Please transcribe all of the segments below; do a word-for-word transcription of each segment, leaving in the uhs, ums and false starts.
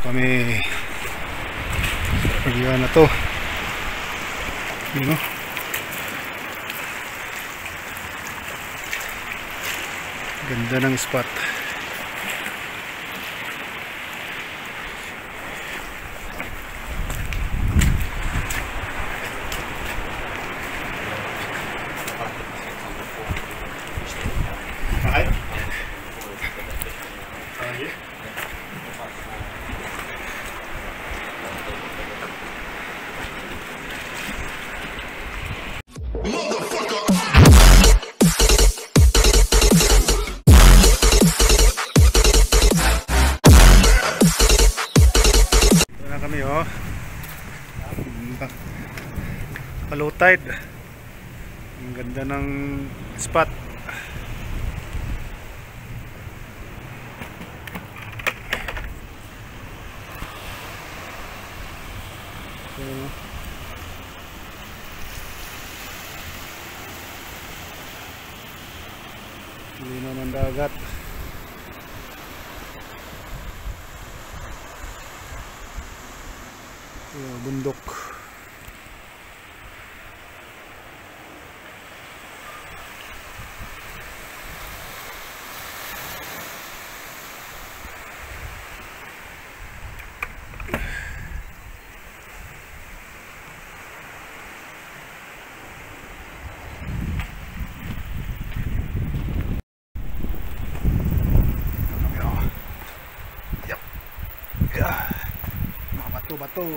kami sa pagyan na to. Yun o, ganda ng spot. Kami oh, low tide, ang ganda ng spot. So, lino ng dagat. Uh, bundok. Yep. Yeah. Mga bato-bato.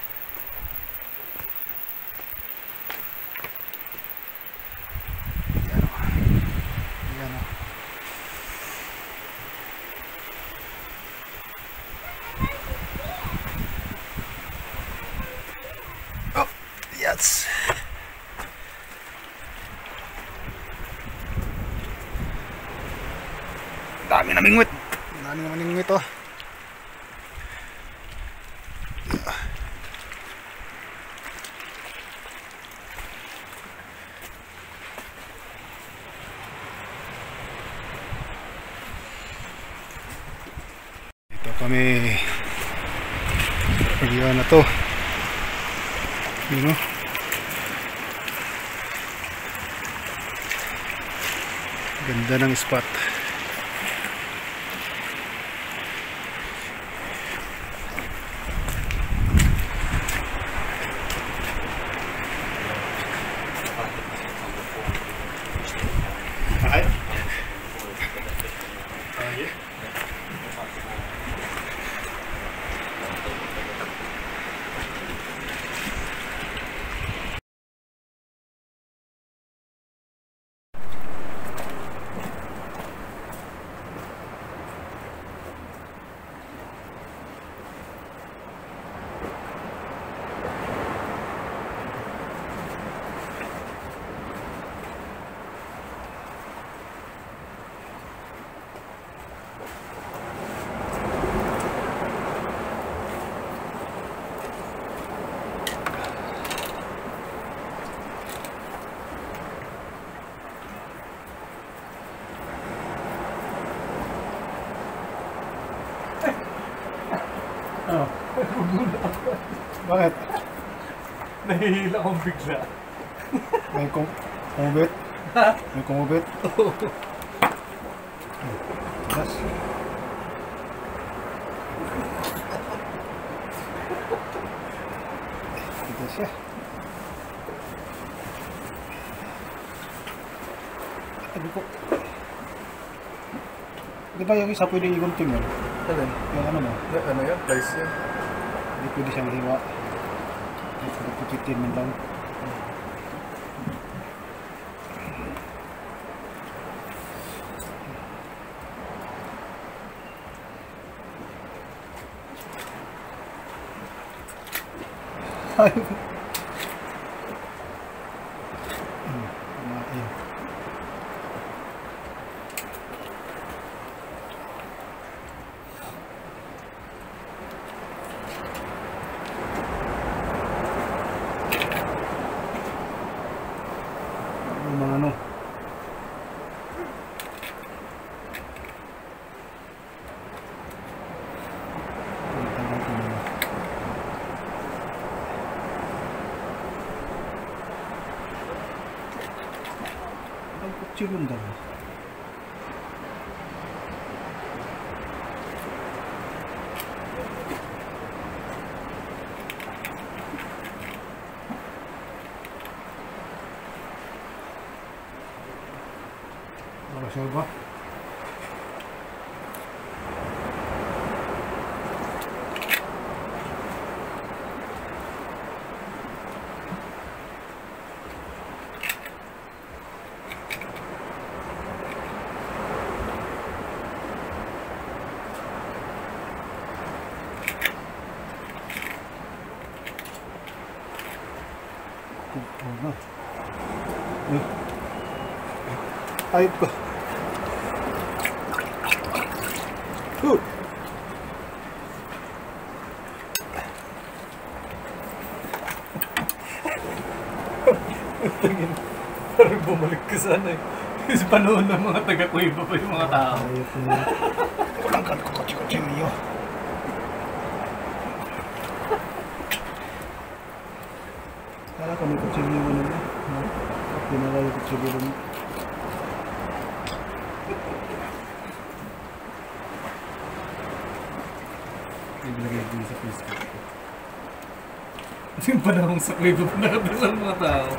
Yes. Dami na mingwit. Dami na mingwit oh. Ito kami sa pagyan na to. Yun o, ganda ng spot. Hi. Oh, Bakit? nahihila akong bigla. May kum kumubit? May kumubit? Oo. Yes. Ito siya. Sabi ko, di ba yung isa pwede igunting yun? Alin? Yung ano mo? Ya, ano yan? Place yan? Hindi pwede siyang hiwa. Ito pupitin man lang. Ay. Kumain. Yung mga ano. kutsilyo daw. Siya ba? Oh, no. Ayop ko. Good. Parang bumalik ka sana eh. Sa panahon ng mga taga-Cueva pa yung mga tao. Ayop ko. Walang kan ko kutsilyo. Kala ko may kutsilyo mo naman. Dinala yung kutsilyo mo. Ibalagay din sa Facebook ko. Kasi yung panahon sa Cueva pa nakadalang mga tao.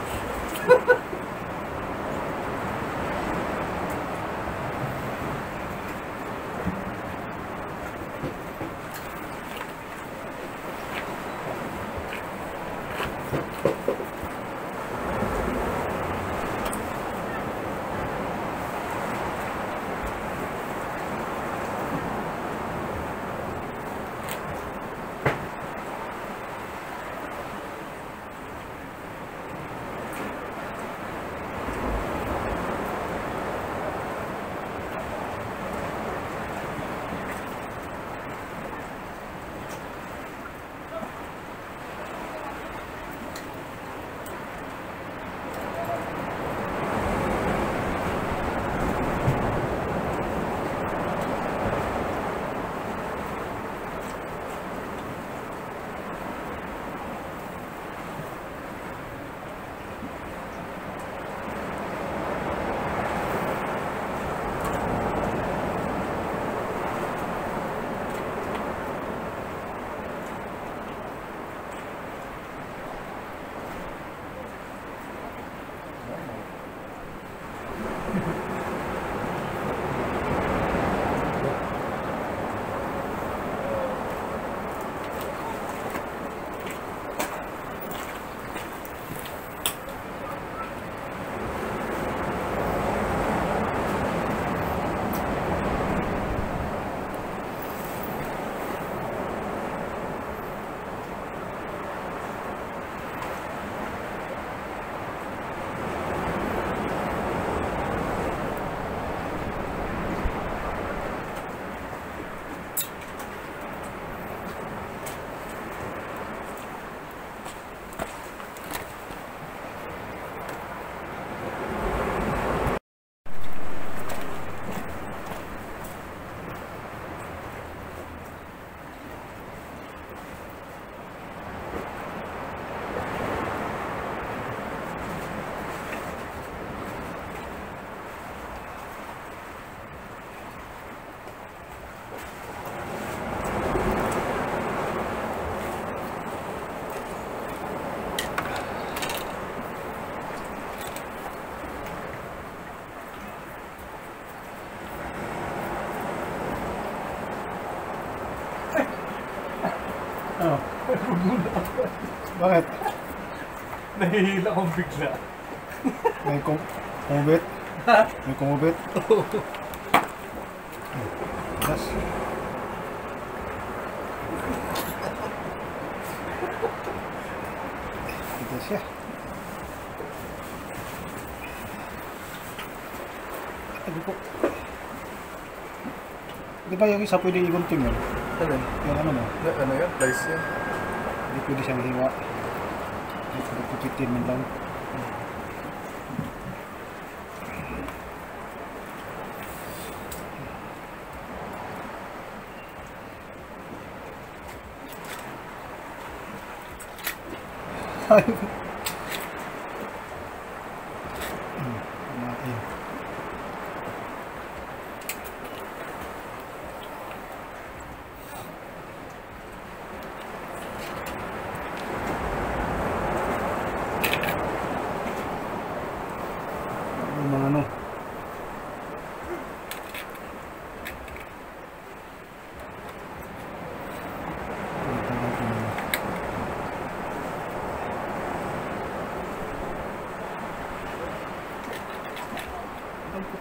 Oh. Bumula ako. Bakit? Nahihila akong bigla. May kum kumubit? May kumubit? Oo. Yes. Ito siya. Ano po? Di ba yung isa pwede i-gunting yun? Ano? Yung ano mo? Ano yan? Slice yan? Hindi pwede siyang hiwa. Pupitin man lang. Ay. Hmm, kumain.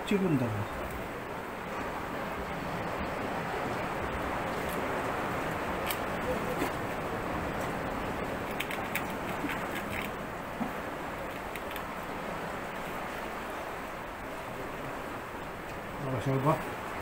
kotse mong dala. Nakasal ba?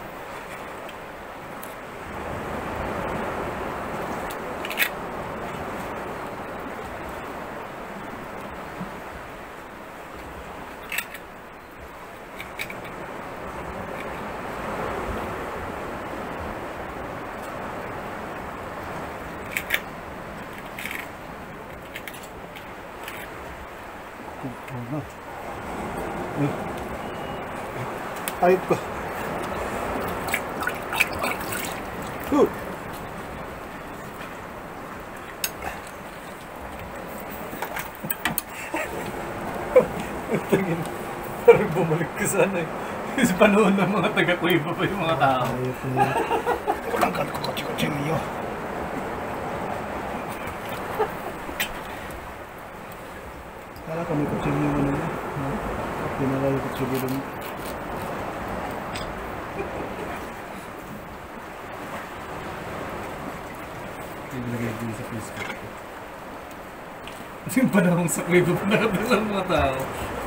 Ano? Ayop ko. Huh. Tingin, parang bumalik ka sana eh. Sa panahon ng mga taga-Cueva pa yung mga tao. Ayop ko. Walang kan ko kotse-kotse niyo. Kala ko may kotse niyo ano na. Pinala yung kotse niyo doon. Ilagay din sa Facebook ko. Yung panahon sa Cueva pa nakadala ng mga tao.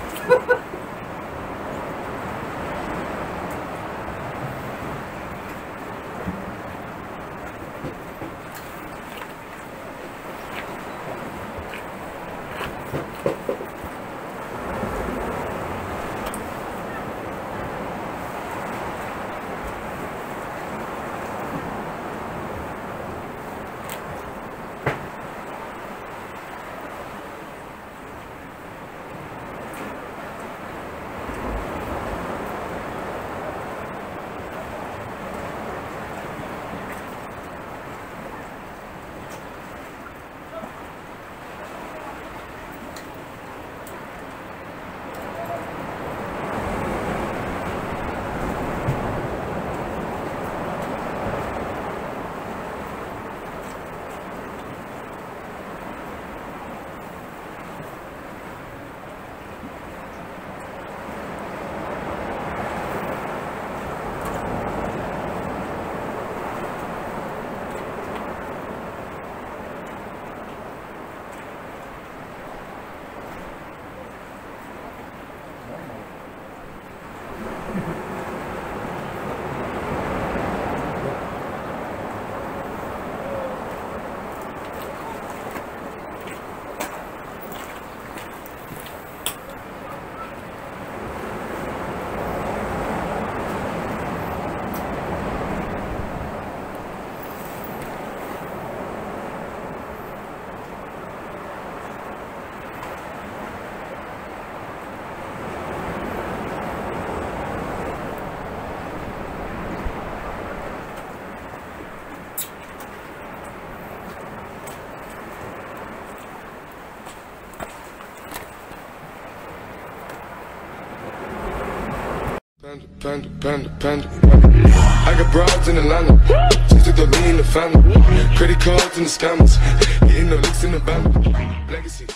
Panda, panda, panda, panda. I got broads in Atlanta. Just to throw me in the family. Credit cards and the scammers. Getting no licks in the band. Legacies.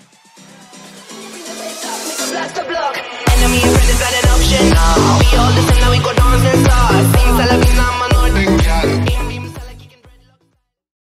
Enemy and friend is not an option. We all listen.